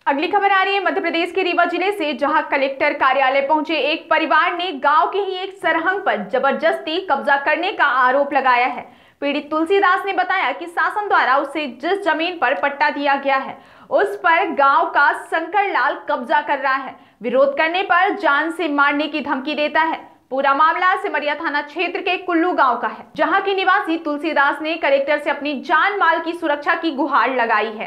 अगली खबर आ रही है मध्य प्रदेश के रीवा जिले से, जहां कलेक्टर कार्यालय पहुंचे एक परिवार ने गांव के ही एक सरहंग पर जबरदस्ती कब्जा करने का आरोप लगाया है। पीड़ित तुलसीदास ने बताया कि शासन द्वारा उसे जिस जमीन पर पट्टा दिया गया है उस पर गांव का शंकर लाल कब्जा कर रहा है। विरोध करने पर जान से मारने की धमकी देता है। पूरा मामला सिमरिया थाना क्षेत्र के कुल्लू गांव का है, जहां के निवासी तुलसीदास ने कलेक्टर से अपनी जान माल की सुरक्षा की गुहार लगाई है।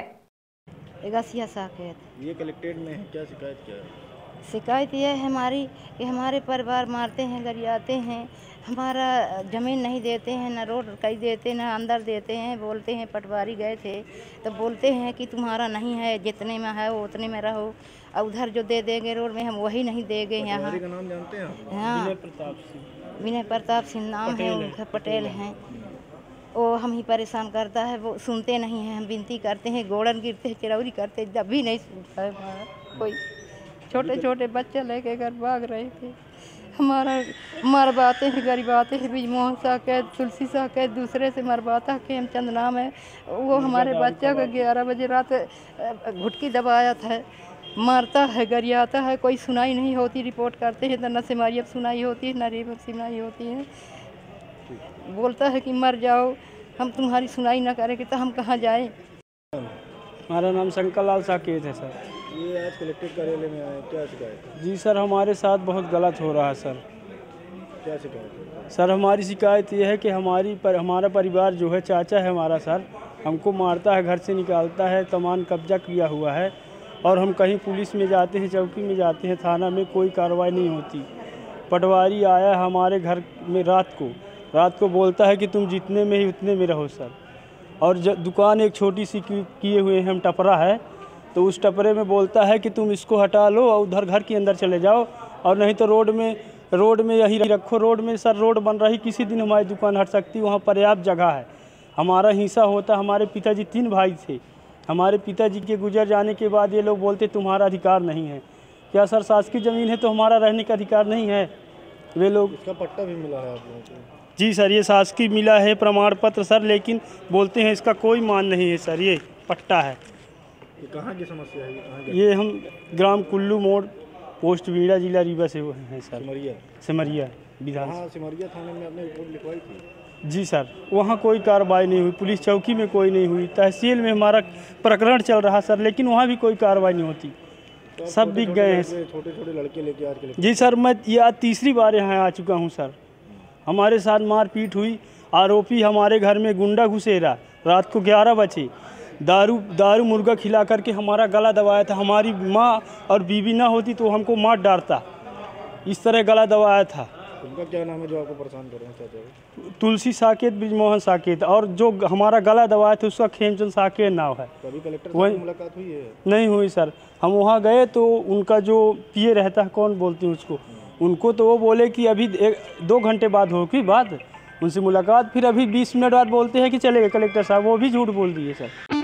ये कलेक्ट्रेट में है, क्या शिकायत क्या है? शिकायत ये है हमारी कि हमारे परिवार मारते हैं, गरियाते हैं, हमारा ज़मीन नहीं देते हैं, न रोड कहीं देते न अंदर देते हैं। बोलते हैं पटवारी गए थे तो बोलते हैं कि तुम्हारा नहीं है, जितने में है वो उतने में रहो, और उधर जो दे देंगे रोड में हम वही नहीं देंगे। यहाँ का नाम जानते हैं? हाँ, विनय प्रताप सिंह नाम है उनका, पटेल हैं। वो हम ही परेशान करता है, वो सुनते नहीं हैं। हम विनती करते हैं, गोड़न गिरते हैं, चिरौरी करते, जब भी नहीं सुनता है हमारा कोई। छोटे छोटे बच्चे लेके घर भाग रहे थे। हमारा मरवाते हैं, गरीबाते हैं। बिजमोहन साकेत, तुलसी साकेत, दूसरे से मरवाता के हेमचंद नाम है वो। हमारे बच्चा को 11 बजे रात घुटकी दबाया था। मारता है, गरियाता है, कोई सुनाई नहीं होती। रिपोर्ट करते हैं तो न सिमरिया सुनाई होती है न रीवा सुनाई होती है। बोलता है कि मर जाओ, हम तुम्हारी सुनाई ना करेंगे तो हम कहाँ जाएं। हमारा नाम शंकर लाल साकेत है सर। ये आज कलेक्ट्रेट कार्यालय में आए, क्या शिकायत है? जी सर, हमारे साथ बहुत गलत हो रहा है सर। क्या शिकायत है? सर हमारी शिकायत ये है कि हमारा परिवार जो है, चाचा है हमारा सर, हमको मारता है, घर से निकालता है, सामान कब्जा किया हुआ है। और हम कहीं पुलिस में जाते हैं, चौकी में जाते हैं, थाना में कोई कार्रवाई नहीं होती। पटवारी आया हमारे घर में रात को बोलता है कि तुम जितने में ही उतने में रहो सर। और दुकान एक छोटी सी किए हुए हैं हम, टपरा है, तो उस टपरे में बोलता है कि तुम इसको हटा लो और उधर घर के अंदर चले जाओ, और नहीं तो रोड में यही रखो। रोड में सर रोड बन रही, किसी दिन हमारी दुकान हट सकती, वहाँ पर्याप्त जगह है। हमारा हिस्सा होता। हमारे पिताजी 3 भाई थे। हमारे पिताजी के गुजर जाने के बाद ये लोग बोलते तुम्हारा अधिकार नहीं है। क्या सर, शासकीय ज़मीन है तो हमारा रहने का अधिकार नहीं है? वे लोग, इसका पट्टा भी मिला है आप लोगों को? जी सर, ये शासकीय मिला है प्रमाण पत्र सर, लेकिन बोलते हैं इसका कोई मान नहीं है सर, ये पट्टा है। ये कहाँ की समस्या है? ये हम ग्राम कुल्लू मोड़, पोस्ट बीड़ा, जिला रीवा से हैं सर। सिमरिया विधान। सिमरिया थाने में आपने रिपोर्ट लिखवाई थी? जी सर, वहाँ कोई कार्रवाई नहीं हुई। पुलिस चौकी में कोई नहीं हुई। तहसील में हमारा प्रकरण चल रहा सर, लेकिन वहाँ भी कोई कार्रवाई नहीं होती। तो सब बिक गए हैं। छोटे छोटे लड़के लेके आज के? जी सर, मैं यह तीसरी बार यहाँ आ चुका हूँ सर। हमारे साथ मारपीट हुई। आरोपी हमारे घर में गुंडा घुसेरा, रात को 11 बजे दारू मुर्गा खिला करके हमारा गला दबाया था। हमारी माँ और बीवी ना होती तो हमको मार डालता, इस तरह गला दबाया था। उनका क्या नाम है जो आपको परेशान कर रहे हैं चाचा जी? तुलसी साकेत, बिजमोहन साकेत, और जो हमारा गला दबाया था उसका खेमचंद साकेत नाम है। कभी कलेक्टर से मुलाकात हुई है? नहीं हुई सर। हम वहाँ गए तो उनका जो पीए रहता है, कौन बोलते हैं उसको, उनको तो वो बोले कि अभी 2 घंटे बाद होगी बात, उनसे मुलाकात। फिर अभी 20 मिनट बाद बोलते हैं कि चले गए कलेक्टर साहब, वो भी झूठ बोल दिए सर।